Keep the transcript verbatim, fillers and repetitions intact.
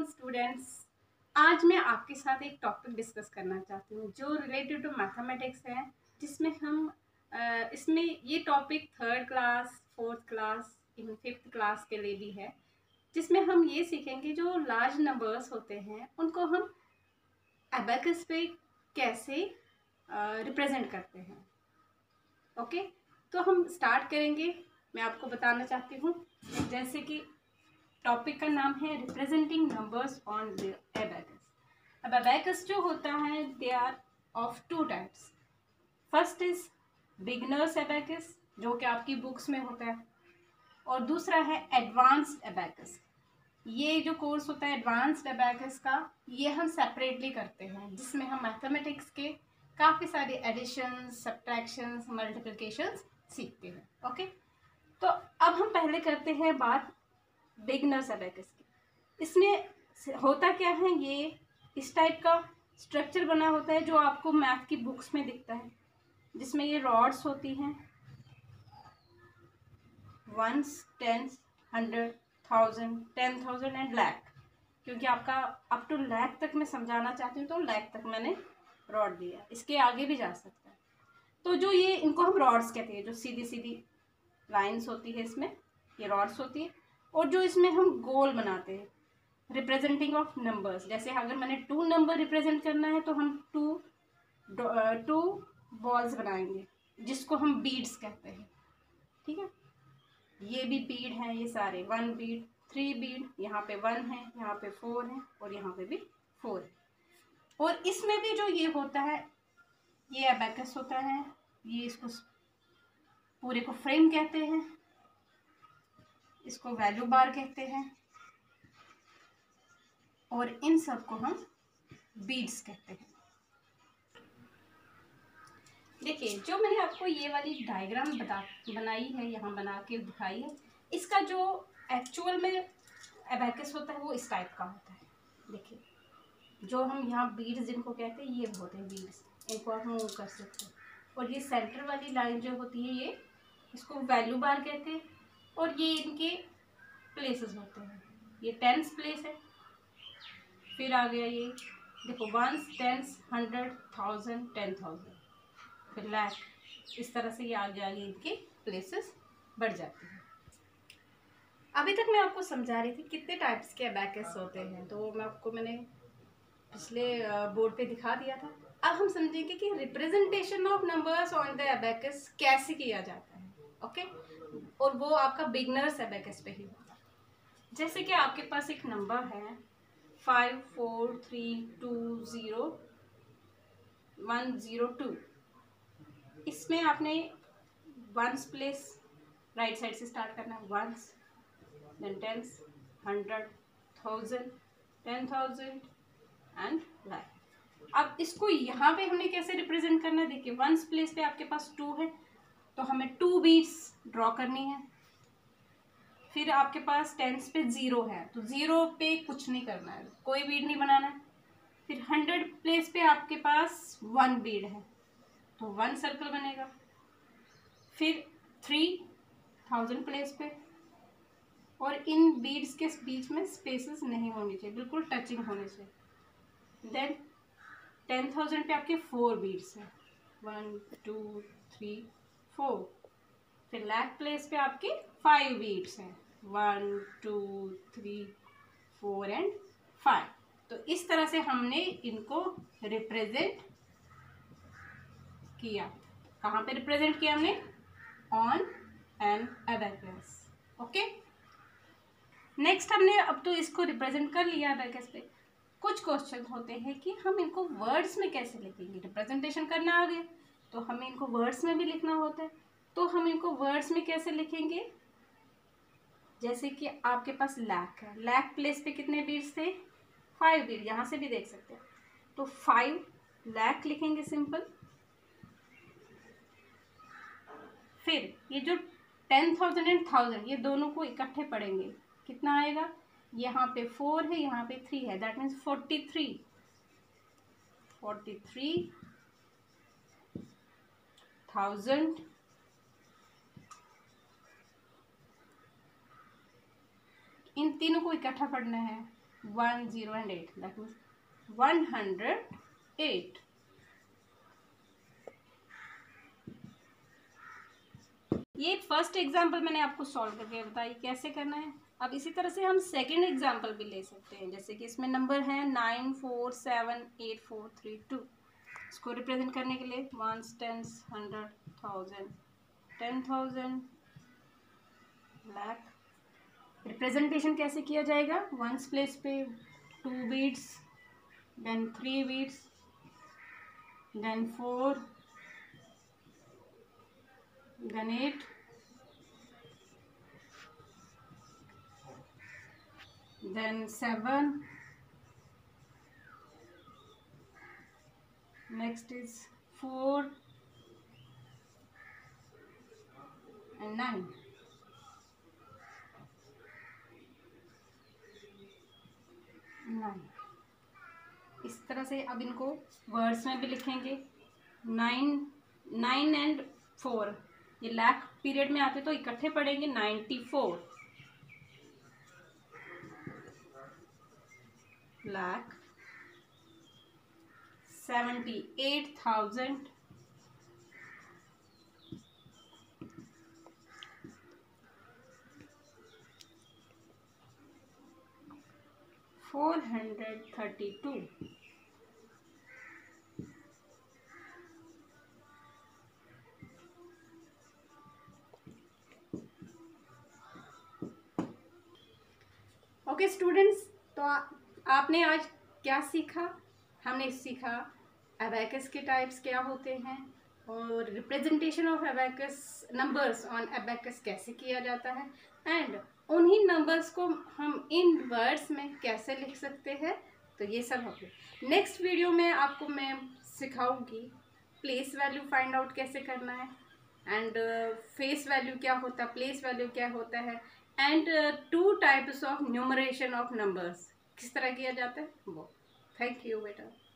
Students, आज मैं आपके साथ एक टॉपिक डिस्कस करना चाहती हूँ जो रिलेटेड टू मैथमेटिक्स है, जिसमें हम अ, इसमें ये topic third class, fourth class, इन फिफ्थ क्लास के लिए भी है, जिसमें हम ये सीखेंगे जो लार्ज नंबर्स होते हैं उनको हम एबेकस पे कैसे रिप्रेजेंट करते हैं। ओके, तो हम स्टार्ट करेंगे। मैं आपको बताना चाहती हूँ जैसे कि टॉपिक का नाम है representing numbers on the abacus. अब एबेकस जो होता है they are of two types. First is beginners abacus जो कि आपकी बुक्स में होता है, और दूसरा है एडवांस्ड एबेकस। ये जो कोर्स होता है एडवांस्ड एबेकस का, ये हम सेपरेटली करते हैं, जिसमें हम मैथमेटिक्स के काफ़ी सारे एडिशन, सब्ट्रैक्शंस, मल्टीप्लिकेशंस सीखते हैं। ओके, तो अब हम पहले करते हैं बात बिगनर्स एबेकस की। इसमें होता क्या है, ये इस टाइप का स्ट्रक्चर बना होता है जो आपको मैथ की बुक्स में दिखता है, जिसमें ये रॉड्स होती हैं, ones, tens, hundred, thousand, ten thousand and lakh. क्योंकि आपका अप टू लैख तक मैं समझाना चाहती हूँ तो लैख तक मैंने रॉड दिया, इसके आगे भी जा सकता है। तो जो ये इनको हम रॉड्स कहते हैं, जो सीधी सीधी लाइंस होती है इसमें, ये रॉड्स होती है। और जो इसमें हम गोल बनाते हैं रिप्रेजेंटिंग ऑफ नंबर्स, जैसे अगर मैंने टू नंबर रिप्रेजेंट करना है तो हम टू टू बॉल्स बनाएंगे जिसको हम बीड्स कहते हैं। ठीक है, ये भी बीड हैं, ये सारे वन बीड, थ्री बीड, यहाँ पे वन है, यहाँ पे फोर है और यहाँ पे भी फोर है। और इसमें भी जो ये होता है ये एबेकस होता है, ये इसको पूरे को फ्रेम कहते हैं, इसको वैल्यू बार कहते हैं, और इन सब को हम बीड्स कहते हैं। देखिए, जो मैंने आपको ये वाली डायग्राम बता बनाई है, यहाँ बना के दिखाई है, इसका जो एक्चुअल में एबेकस होता है वो इस टाइप का होता है। देखिए, जो हम यहाँ बीड्स जिनको कहते हैं ये होते हैं बीड्स, इनको आप मूव कर सकते हैं। और ये सेंटर वाली लाइन जो होती है ये इसको वैल्यू बार कहते हैं, और ये इनके प्लेसेस होते हैं। ये टेंस प्लेस है, फिर आ गया ये देखो ones, tens, hundred, thousand, ten thousand, फिर लैख। इस तरह से ये आगे आगे इनके प्लेसेस बढ़ जाते हैं। अभी तक मैं आपको समझा रही थी कितने टाइप्स के एबेकस होते हैं, तो मैं आपको मैंने पिछले बोर्ड पे दिखा दिया था। अब हम समझेंगे कि representation of numbers on the abacus कैसे किया जाता है। ओके, और वो आपका बिगनर्स एबेकस पे ही होगा। जैसे कि आपके पास एक नंबर है five four three two zero one zero two. इसमें आपने वंस प्लेस राइट साइड से स्टार्ट करना है, ones, then tens, hundred, thousand, ten thousand and lakh. अब इसको यहाँ पे हमने कैसे रिप्रेजेंट करना है, देखिए वंस प्लेस पे आपके पास टू है तो हमें टू बीट्स ड्रॉ करनी है। फिर आपके पास टेंस पे ज़ीरो है तो ज़ीरो पे कुछ नहीं करना है, कोई बीड नहीं बनाना है। फिर हंड्रेड प्लेस पे आपके पास वन बीड है तो वन सर्कल बनेगा। फिर थ्री थाउजेंड प्लेस पे, और इन बीड्स के बीच में स्पेसेस नहीं होनी चाहिए, बिल्कुल टचिंग होने चाहिए। देन टेन थाउजेंड पे आपके फोर बीड्स हैं, वन टू थ्री फोर। फिर लैख प्लेस पे आपके फाइव बीड्स हैं, one two three four and five. तो इस तरह से हमने इनको रिप्रेजेंट किया। कहाँ पे रिप्रेजेंट किया हमने? On an abacus. Okay, next हमने अब तो इसको रिप्रेजेंट कर लिया एबेकस पे। कुछ क्वेश्चन होते हैं कि हम इनको वर्ड्स में कैसे लिखेंगे। रिप्रेजेंटेशन करना आ गया तो हमें इनको वर्ड्स में भी लिखना होता है, तो हम इनको वर्ड्स में कैसे लिखेंगे? जैसे कि आपके पास लैख है, लैख प्लेस पे कितने बीड्स थे? फाइव बीड, यहाँ से भी देख सकते हैं। तो फाइव लैख लिखेंगे सिंपल। फिर ये जो टेन थाउजेंड एंड थाउजेंड, ये दोनों को इकट्ठे पढ़ेंगे, कितना आएगा? यहाँ पे फोर है, यहाँ पे थ्री है, that means forty three. Forty three thousand इन तीनों को इकट्ठा पढ़ना है, one zero and eight, that means one hundred eight. ये फर्स्ट एग्जाम्पल मैंने आपको सॉल्व करके बताई कैसे करना है। अब इसी तरह से हम सेकंड एग्जाम्पल भी ले सकते हैं, जैसे कि इसमें नंबर है nine four seven eight four three two. इसको रिप्रेजेंट करने के लिए ones, tens, hundred, thousand, ten thousand, lakh. Representation कैसे किया जाएगा? वंस प्लेस पे two beads, then three beads, then four, then eight, then seven, next is four and nine। Nine. इस तरह से अब इनको वर्ड्स में भी लिखेंगे। नाइन, नाइन एंड फोर ये लाख पीरियड में आते तो इकट्ठे पढ़ेंगे। Ninety four lakh, seventy eight thousand, four hundred thirty two, okay students, तो आ, आपने आज क्या सीखा? हमने सीखा एबैकस के टाइप्स क्या होते हैं और representation of abacus numbers on abacus कैसे किया जाता है, एंड उन्हीं नंबर्स को हम इन वर्ड्स में कैसे लिख सकते हैं। तो ये सब हम नेक्स्ट वीडियो में आपको मैं सिखाऊंगी। प्लेस वैल्यू फाइंड आउट कैसे करना है, एंड फेस वैल्यू क्या होता है, प्लेस वैल्यू क्या होता है, and two types of numeration of numbers किस तरह किया जाता है वो। थैंक यू बेटा।